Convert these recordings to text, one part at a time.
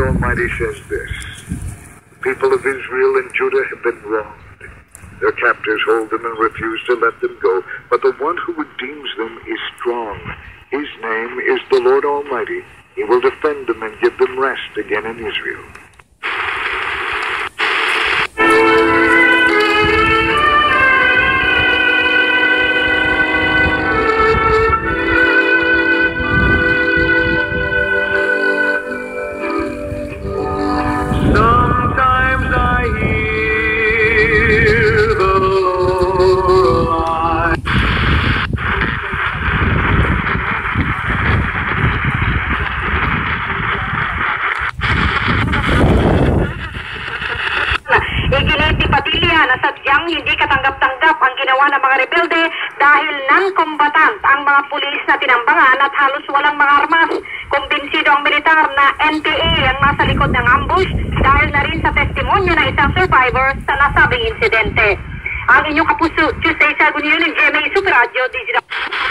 Almighty says this: the people of Israel and Judah have been wronged. Their captors hold them and refuse to let them go, but the one who redeems them is strong. His name is the Lord Almighty. He will defend them and give them rest again in Israel. Hindi katanggap-tanggap ang ginawa ng mga rebelde dahil non-combatant ang mga pulis na tinambangan at halos walang mga armas. Kumbinsido ang militar na NPA ang nasa likod ng ambush dahil na rin sa testimonyo ng isang survivor sa nasabing insidente. Ang inyong kapuso, Tuesday sa Agunyo ng GMA Super Radio Digital.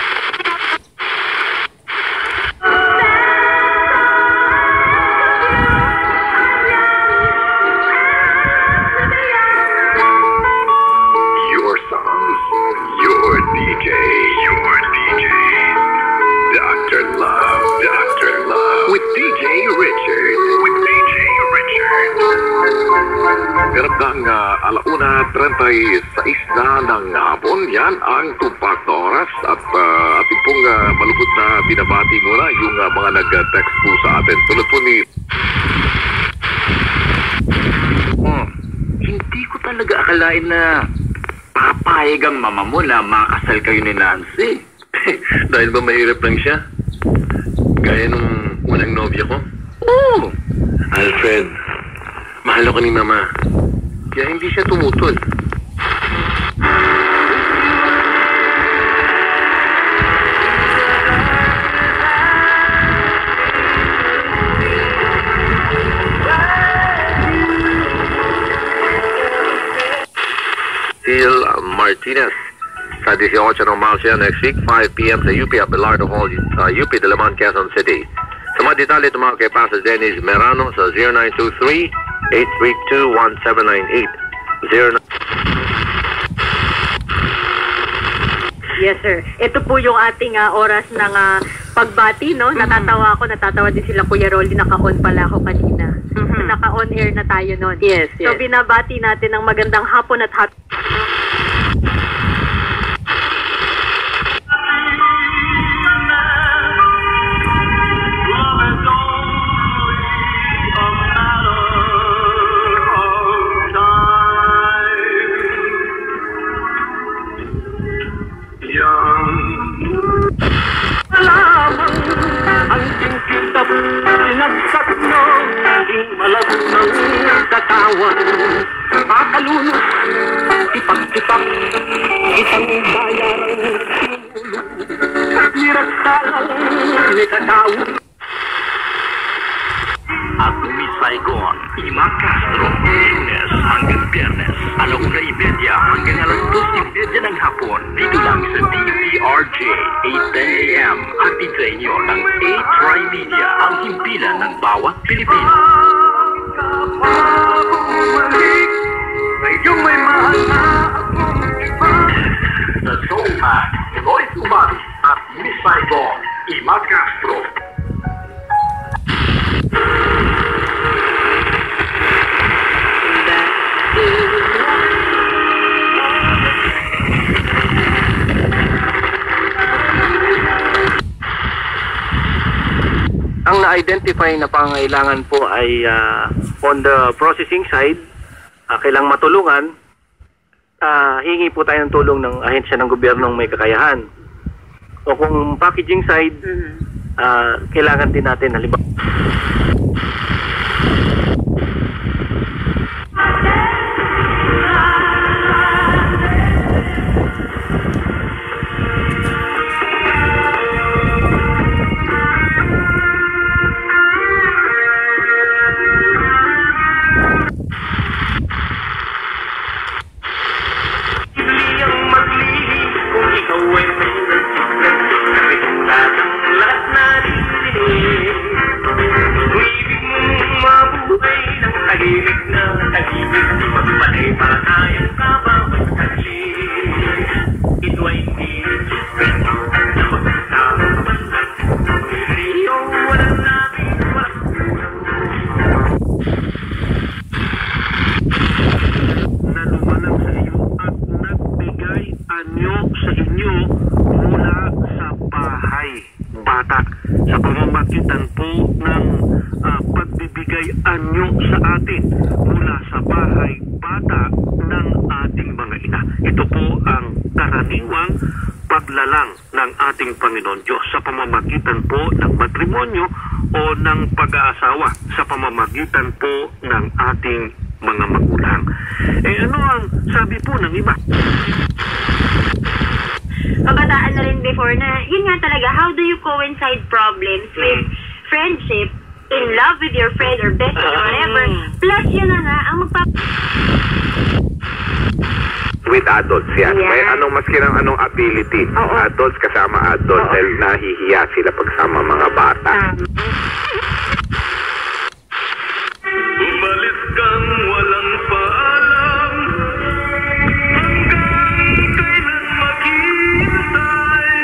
Hanggang 1:36 na ng hapon, yan ang tumpak na oras at ating pong malubot na binabati muna yung mga nag-text po sa atin. Tulad po ni... Hindi ko talaga akalain na papayag ang mama mo na makasal kayo ni Nancy. Dahil ba mahirap lang siya? Gaya nung unang nobya ko? Oo. Alfred, mahal ako ni Mama. Kaya hindi siya tumutol. Phil Martinez. Sa 18 ng Marcia next week, 5 p.m. sa UP at Belardo Hall, UP de Limon, Quezon City. Sa mga detalye, tumawag kay Pastor Dennis Merano sa 0923-832-1798. Yes, sir. Ito po yung ating oras ng pagbati, no? Natatawa din sila, Kuya Rolly. Naka-on pala ako kanina. Naka-on air na tayo nun. Yes, yes. So, binabati natin ng magandang hapon at Pakalunod, tipak-tipak, isang bayarang hirap talang nakatawag. At Saigon, Ima Castro, Lunes hanggang Biyernes, 1:30 hanggang 2:30 ng hapon, dito lang sa DVRJ, 8:10 AM, hatid sa inyo ng A-Tri-Media, ang himpilan ng bawat Pilipino. Ngayong may mahal na akong iba. The Soulman, Royce Umari at Miss Saigon, Ima Castro. Ang na-identify na pangailangan po ay on the processing side, kailang matulungan, hingi po tayo ng tulong ng ahensya ng gobyernong may kakayahan. O kung packaging side, kailangan din natin halimbawa. tahimik na tahimik, di magpalay para tayong kabawat saglit. Ito ay hindi suspenso na magsasama man lang. Rito walang namin, walang kulang. Na lumalang sa iyo at nagbigay anyo sa inyo mula sa bahay bata sa pamamagitan po ng pagbibigay anyo sa atin mula sa bahay bata ng ating mga ina. Ito po ang karaniwang paglalang ng ating Panginoon Diyos sa pamamagitan po ng matrimonyo o ng pag-aasawa sa pamamagitan po ng ating mga magulang. Ano ang sabi po ng iba? Kabataan na rin before na, yun nga talaga, how do you coincide problems with friendship, in love with your friend or best friend or whatever, plus yun na nga, ang With adults, yan. Yeah. May maski ng anong ability. Oo. Adults kasama adults dahil nahihiya sila pagsama mga bata. Umalis kang walang paalam hanggang kailan maghihintay.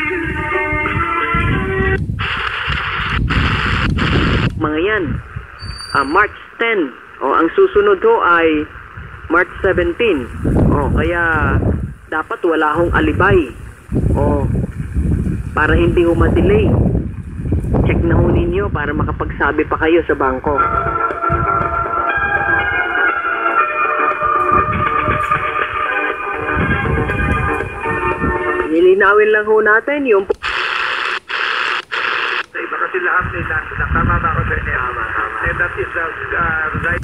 Mga yan, March 10. Ang susunod ho ay March 17. Kaya dapat wala hong alibay. Para hindi ho ma-delay. Check na ho ninyo para makapagsabi pa kayo sa bangko. Nilinawin lang ho natin yung Iba kasi lahat nila. Tama ba ako sa inyo? And that is right.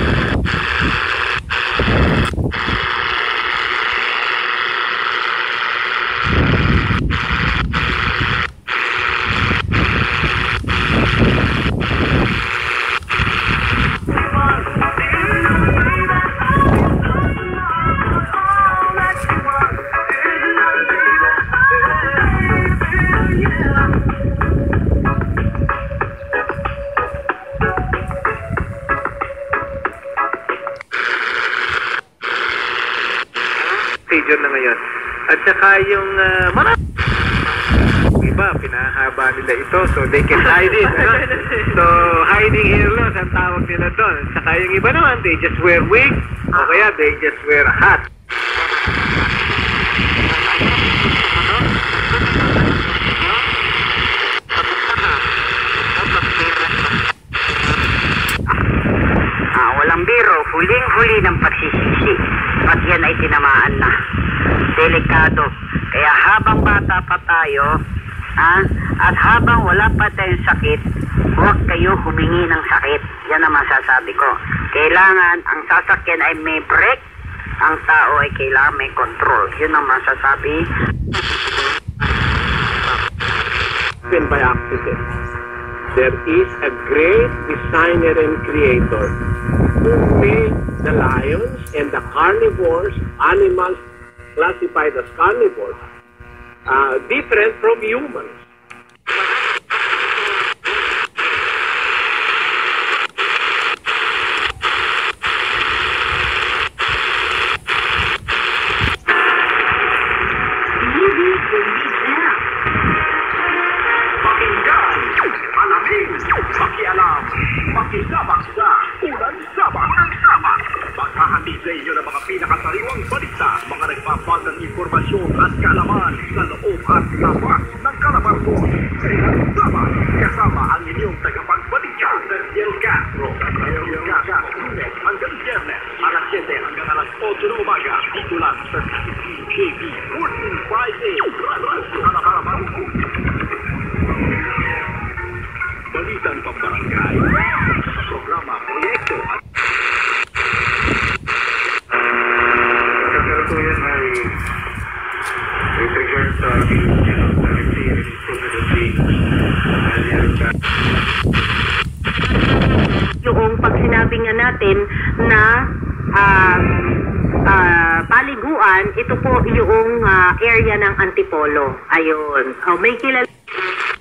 Yun na ngayon. At saka yung iba, pinahaba nila ito so they can hide it. So, hiding hair loss ang tawag nila doon. At saka yung iba naman, they just wear wig o kaya they just wear a hat. Walang biro, huling-huli ng pagsisisi. At yan ay tinamaan na. Delikado. Kaya habang bata pa tayo, at habang wala pa tayong sakit, huwag kayo humingi ng sakit. Yan ang masasabi ko. Kailangan, ang sasakyan ay may brake, ang tao ay kailangan may control. Yun ang masasabi. by accident. There is a great designer and creator who made the lions and the carnivores, animals classified as carnivores, different from humans. Pakialam, makisabak sa Unang Sabak. Maghahatid sa inyo ng mga pinakasariwang balita, mga nagpapal ng informasyon at kalaman sa loob at labas ng Calabarzon. Unang Sabak, kasama ang inyong tagapagbalita, Sergio Castro. Lunes hanggang Biyernes, alas 7 hanggang alas 8 ng umaga, dito lang sa CCTV 1458, Radyo Calabarzon. Balitang Pambarangay sa programa Proyekto at Yan ay with regard sa yung pag sinabi nga natin na paliguan, ito po yung area ng Antipolo. Ayun. May kilala